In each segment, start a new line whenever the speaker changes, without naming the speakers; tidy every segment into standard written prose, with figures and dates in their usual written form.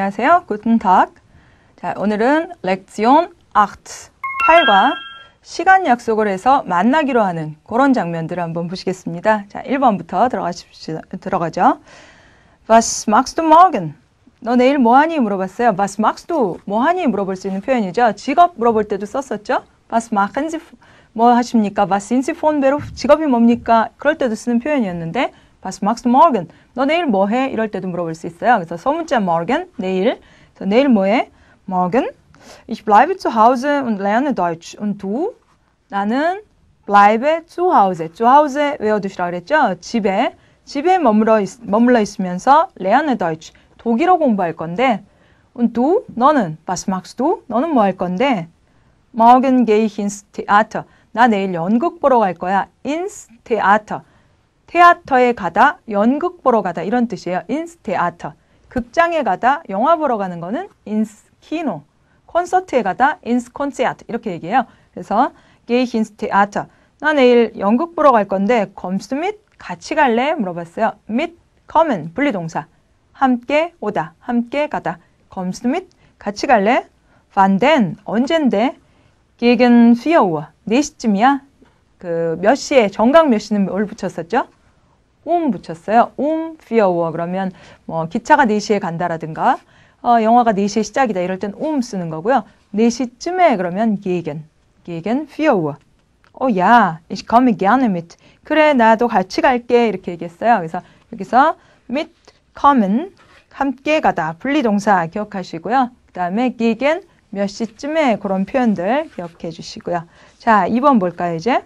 안녕하세요. Guten Tag. 자, 오늘은 렉시온 8과 시간 약속을 해서 만나기로 하는 그런 장면들을 한번 보시겠습니다. 자, 1번부터 들어가죠. Was machst du morgen? 너 내일 뭐하니? 물어봤어요. Was machst du? 뭐하니? 물어볼 수 있는 표현이죠. 직업 물어볼 때도 썼었죠. Was machen Sie? 뭐 하십니까? Was sind Sie von Beruf? 직업이 뭡니까? 그럴 때도 쓰는 표현이었는데 Was machst du morgen? 너 내일 뭐해? 이럴 때도 물어볼 수 있어요. 그래서 소문자 morgen, 내일. 그래서 내일 뭐해? Morgen. Ich bleibe zu Hause und lerne Deutsch. Und du? 나는 bleibe zu Hause. zu Hause 외워두시라 그랬죠? 집에 머물러 있으면서 lerne Deutsch. 독일어 공부할 건데 Und du? 너는 Was machst du? 너는 뭐 할 건데? Morgen gehe ich ins Theater. 나 내일 연극 보러 갈 거야. ins Theater. 테아터에 가다, 연극 보러 가다 이런 뜻이에요. ins Theater. 극장에 가다, 영화 보러 가는 거는 ins Kino. 콘서트에 가다, ins Konzert 이렇게 얘기해요. 그래서 gehe ich ins Theater. 나 내일 연극 보러 갈 건데 kommst du mit? 같이 갈래? 물어봤어요. mit, kommen, 분리동사. 함께 오다, 함께 가다. kommst du mit? 같이 갈래? wann denn? 언젠데? gegen 4 4시쯤이야? 그 몇 시에, 정각 몇 시는 뭘 붙였었죠? 붙였어요. 4 그러면 뭐 기차가 4시에 간다라든가 영화가 4시에 시작이다 이럴 땐 쓰는 거고요. 4시쯤에 그러면 gegen 4 야, ich komme gerne mit. 그래, 나도 같이 갈게. 이렇게 얘기했어요. 그래서 여기서 mit, kommen, 함께 가다, 분리동사 기억하시고요. 그 다음에 gegen, 몇 시쯤에 그런 표현들 기억해 주시고요. 자, 2번 볼까요, 이제?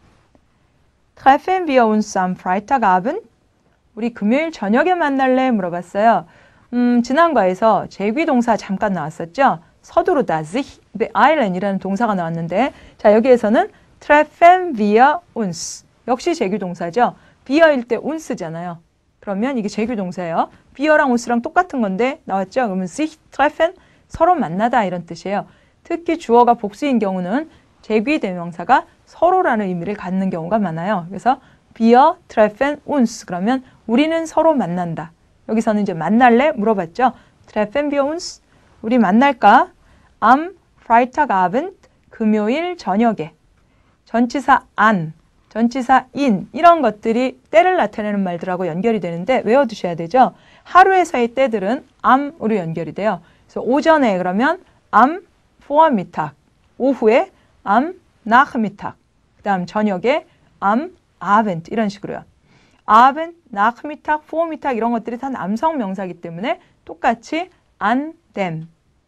Treffen wir uns am Freitagabend? 우리 금요일 저녁에 만날래? 물어봤어요. 지난 과에서 제귀동사 잠깐 나왔었죠? 서두르다, sich beeilen 이라는 동사가 나왔는데, 자, 여기에서는 treffen wir uns. 역시 제귀동사죠? beer일 때 uns잖아요. 그러면 이게 제귀동사예요. beer랑 uns랑 똑같은 건데, 나왔죠? 그러면 sich treffen, 서로 만나다 이런 뜻이에요. 특히 주어가 복수인 경우는 제귀 대명사가 서로라는 의미를 갖는 경우가 많아요. 그래서 wir treffen uns 그러면 우리는 서로 만난다. 여기서는 이제 만날래? 물어봤죠. treffen wir uns? 우리 만날까? am Freitagabend 금요일 저녁에. 전치사 an, 전치사 in 이런 것들이 때를 나타내는 말들하고 연결이 되는데 외워두셔야 되죠. 하루에서의 때들은 am으로 연결이 돼요. 그래서 오전에 그러면 am Vormittag, 오후에 am Nachmittag, 그 다음 저녁에 am Abend 이런 식으로요. Abend, Nachmittag, Vormittag 이런 것들이 다 남성 명사이기 때문에 똑같이 an, them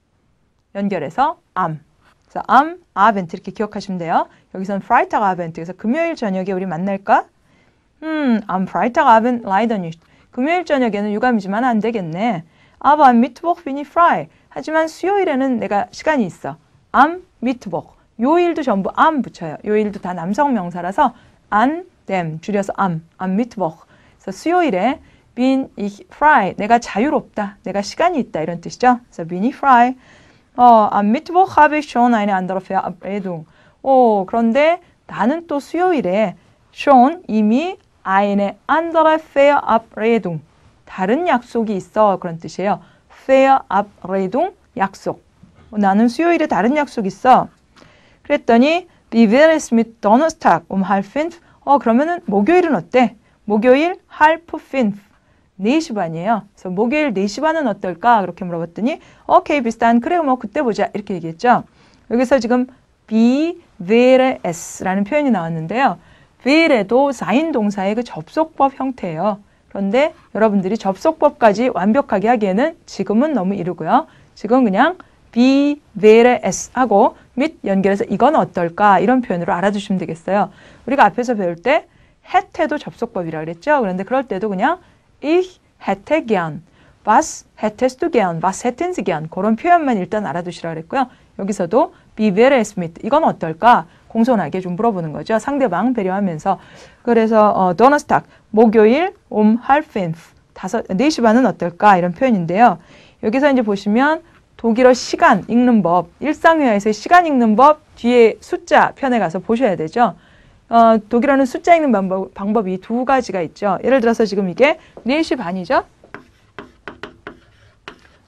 연결해서 am. 그래서 am, Abend 이렇게 기억하시면 돼요. 여기서는 Freitagabend, 그래서 금요일 저녁에 우리 만날까? am Freitagabend leider nicht. 금요일 저녁에는 유감이지만 안 되겠네. Aber am Mittwoch bin ich frei. 하지만 수요일에는 내가 시간이 있어. am Mittwoch. 요일도 전부 am 붙여요. 요일도 다 남성 명사라서 an, them 줄여서 am Mittwoch. 그래서 수요일에 bin ich frei. 내가 자유롭다. 내가 시간이 있다 이런 뜻이죠. 그래서 bin ich frei. am Mittwoch habe ich schon eine andere Verabredung. 그런데 나는 또 수요일에 schon 이미 eine andere Verabredung. 다른 약속이 있어. 그런 뜻이에요. Verabredung, 약속. 나는 수요일에 다른 약속 있어. 그랬더니 Wie wäre es mit Donnerstag um 4:30? 그러면은 목요일은 어때? 목요일 4:30. 4시 반이에요. 그래서 목요일 4시 반은 어떨까? 그렇게 물어봤더니 오케이, 비슷한. 그래, 뭐 그때 보자. 이렇게 얘기했죠. 여기서 지금 Wie wäre es 라는 표현이 나왔는데요. wäre도 4인 동사의 그 접속법 형태예요. 그런데 여러분들이 접속법까지 완벽하게 하기에는 지금은 너무 이르고요. 지금 그냥 Wie wäre es 하고 mit 연결해서 이건 어떨까 이런 표현으로 알아두시면 되겠어요. 우리가 앞에서 배울 때 hätte도 접속법이라 그랬죠. 그런데 그럴 때도 그냥 ich hätte gern, was hättest du gern, was hätten sie gern 그런 표현만 일단 알아두시라 그랬고요. 여기서도 Wie wäre es mit 이건 어떨까 공손하게 좀 물어보는 거죠. 상대방 배려하면서. 그래서 Donnerstag 목요일 um 4:30 4시 반은 어떨까 이런 표현인데요. 여기서 이제 보시면 독일어 시간 읽는 법, 일상회화에서 시간 읽는 법 뒤에 숫자 편에 가서 보셔야 되죠. 독일어는 숫자 읽는 방법이 두 가지가 있죠. 예를 들어서 지금 이게 4시 반이죠.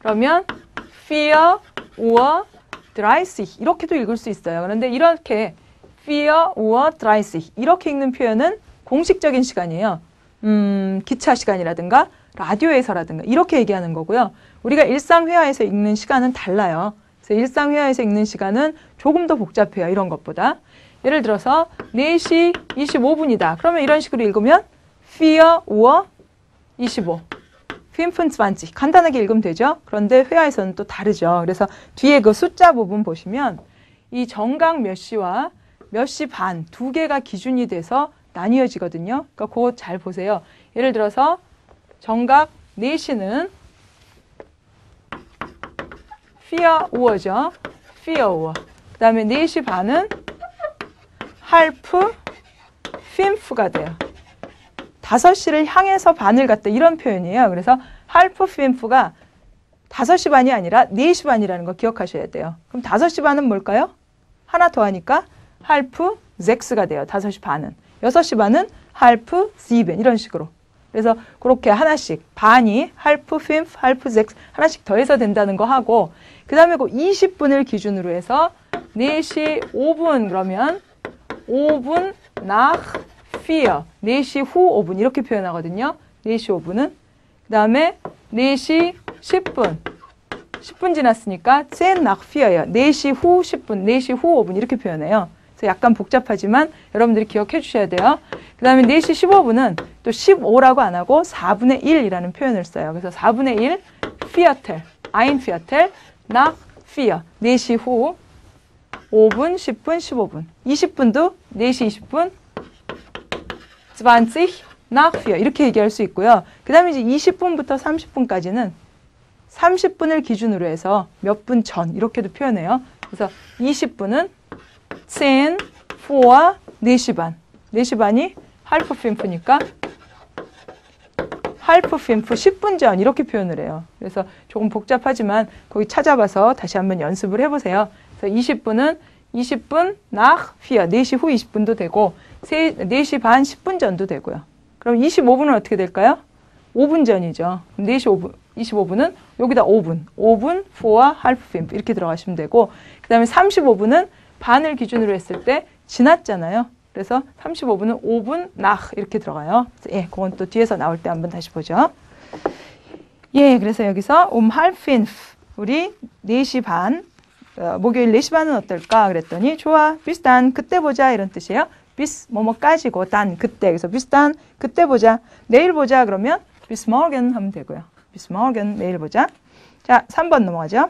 그러면 4 Uhr 30 이렇게도 읽을 수 있어요. 그런데 이렇게 4 Uhr 30 이렇게 읽는 표현은 공식적인 시간이에요. 기차 시간이라든가 라디오에서라든가 이렇게 얘기하는 거고요. 우리가 일상회화에서 읽는 시간은 달라요. 그래서 일상회화에서 읽는 시간은 조금 더 복잡해요. 이런 것보다. 예를 들어서 4시 25분이다. 그러면 이런 식으로 읽으면 4 Uhr 25 25 간단하게 읽으면 되죠. 그런데 회화에서는 또 다르죠. 그래서 뒤에 그 숫자 부분 보시면 이 정각 몇 시와 몇 시 반 두 개가 기준이 돼서 나뉘어지거든요. 그러니까 그거 잘 보세요. 예를 들어서 정각 4시는 4 Uhr죠. 4 Uhr. 그 다음에 4시 반은 halb 5가 돼요. 5시를 향해서 반을 갖다 이런 표현이에요. 그래서 halb 5가 5시 반이 아니라 4시 반이라는 거 기억하셔야 돼요. 그럼 5시 반은 뭘까요? 하나 더 하니까 halb 6가 돼요. 5시 반은. 6시 반은 halb 7 이런 식으로. 그래서 그렇게 하나씩 반이 halb 5, halb 6 하나씩 더해서 된다는 거 하고 그 다음에 그 20분을 기준으로 해서 4시 5분 그러면 5분 nach 4 4시 후 5분 이렇게 표현하거든요. 4시 5분은 그 다음에 4시 10분 10분 지났으니까 10 nach 4예요. 4시 후 10분 4시 후 5분 이렇게 표현해요. 그래서 약간 복잡하지만 여러분들이 기억해 주셔야 돼요. 그 다음에 4시 15분은 또 15라고 안 하고 4분의 1이라는 표현을 써요. 그래서 4분의 1 Viertel, ein Viertel nach 4 4시 후 5분, 10분, 15분 20분도 4시 20분 20 nach 4 이렇게 얘기할 수 있고요. 그 다음에 이제 20분부터 30분까지는 30분을 기준으로 해서 몇 분 전 이렇게도 표현해요. 그래서 20분은 10 vor 4시 반 4시 반이 halb 5니까 halb 5 10분 전 이렇게 표현을 해요. 그래서 조금 복잡하지만 거기 찾아봐서 다시 한번 연습을 해보세요. 그래서 20분은 20분 nach 4 4시 후 20분도 되고 4시 반 10분 전도 되고요. 그럼 25분은 어떻게 될까요? 5분 전이죠. 4시 5분, 25분은 여기다 5분 vor halb 5 이렇게 들어가시면 되고 그 다음에 35분은 반을 기준으로 했을 때 지났잖아요. 그래서 35분은 5분 nach 이렇게 들어가요. 그래서 예, 그건 또 뒤에서 나올 때 한번 다시 보죠. 예, 그래서 여기서 halb 5 우리 4시 반 목요일 4시 반은 어떨까 그랬더니 좋아, bis dann 그때 보자 이런 뜻이에요. bis 뭐뭐까지고 dann 그때 그래서 bis dann 그때 보자 내일 보자 그러면 bis morgen 하면 되고요. bis morgen 내일 보자. 자, 3번 넘어가죠.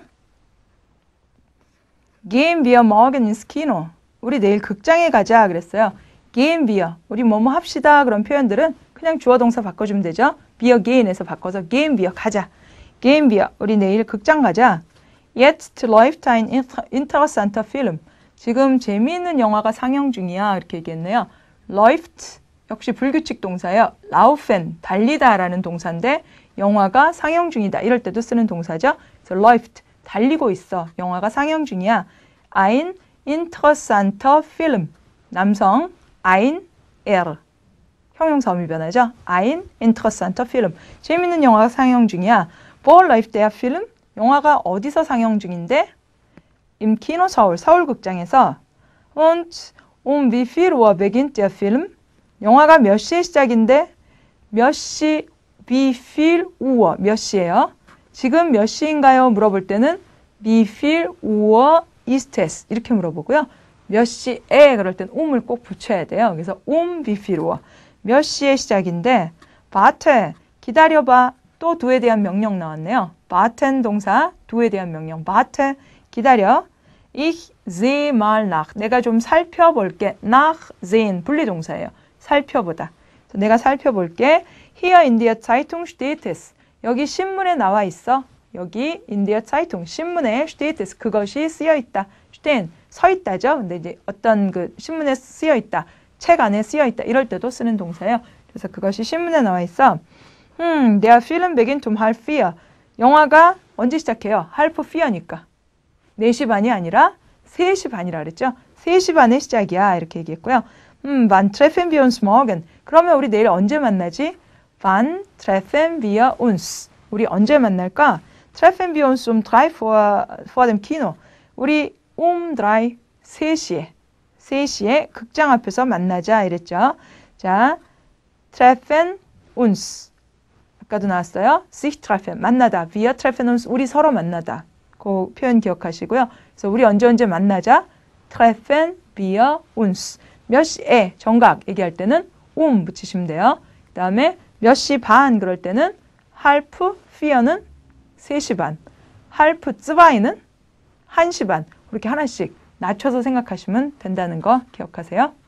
Gehen wir morgen ins Kino. 우리 내일 극장에 가자 그랬어요. Gehen wir 우리 뭐뭐 합시다 그런 표현들은 그냥 주어 동사 바꿔주면 되죠. wir gehen에서 바꿔서 gehen wir 가자. Gehen wir 우리 내일 극장 가자. Jetzt läuft ein interessanter Film. 지금 재미있는 영화가 상영 중이야 이렇게 얘기했네요. läuft 역시 불규칙 동사예요. laufen 달리다라는 동사인데 영화가 상영 중이다 이럴 때도 쓰는 동사죠. 그래서 läuft 달리고 있어. 영화가 상영 중이야. Ein interessanter Film. 남성 ein 형용사 어미 변하죠. Ein interessanter Film. 재미있는 영화가 상영 중이야. Wo läuft der Film? 영화가 어디서 상영 중인데? Im Kino 서울, 서울극장에서. Und wie viel Uhr beginnt der Film? 영화가 몇 시에 시작인데? 몇 시, wie viel Uhr, 몇 시예요? 지금 몇 시인가요? 물어볼 때는 wie viel Uhr ist es? 이렇게 물어보고요. 몇 시에 그럴 땐 um을 꼭 붙여야 돼요. 그래서 wie viel Uhr. 몇 시에 시작인데 warte, 기다려봐. 또 do에 대한 명령 나왔네요. warten 동사, do에 대한 명령. warte, 기다려. Ich sehe mal nach. 내가 좀 살펴볼게. nachsehen, 분리동사예요. 살펴보다. 내가 살펴볼게. Hier in der Zeitung steht es. 여기 신문에 나와 있어. 여기 in der Zeitung, 신문에 steht es. 그것이 쓰여 있다. stehen, 서 있다죠. 근데 이제 어떤 그 신문에 쓰여 있다. 책 안에 쓰여 있다. 이럴 때도 쓰는 동사예요. 그래서 그것이 신문에 나와 있어. Der Film beginnt halb 4. 영화가 언제 시작해요? halb 4니까. 4시 반이 아니라 3시 반이라 그랬죠. 3시 반에 시작이야. 이렇게 얘기했고요. Wann treffen wir uns morgen? 그러면 우리 내일 언제 만나지? Wann treffen wir uns? 우리 언제 만날까? treffen wir uns um 3 vor dem Kino. 우리 3, 3시에 극장 앞에서 만나자 이랬죠. 자, treffen uns. 아까도 나왔어요. sich treffen, 만나다. wir treffen uns, 우리 서로 만나다. 그 표현 기억하시고요. 그래서 우리 언제 만나자. treffen wir uns. 몇 시에 정각 얘기할 때는 붙이시면 돼요. 그 다음에 몇 시 반 그럴 때는 halb vier는 3시 반, halb zwei는 1시 반. 그렇게 하나씩 낮춰서 생각하시면 된다는 거 기억하세요.